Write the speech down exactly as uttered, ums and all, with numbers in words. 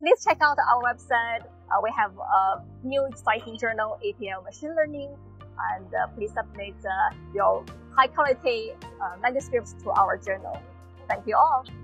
Please check out our website. Uh, we have a new exciting journal, A P L Machine Learning, and uh, please submit uh, your high quality uh, manuscripts to our journal. Thank you all.